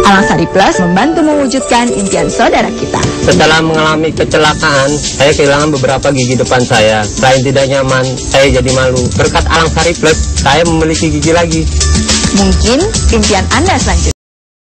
Alangsari Plus membantu mewujudkan impian saudara kita. Setelah mengalami kecelakaan, saya kehilangan beberapa gigi depan saya. Selain tidak nyaman, saya jadi malu. Berkat Alangsari Plus, saya memiliki gigi lagi. Mungkin impian Anda selanjutnya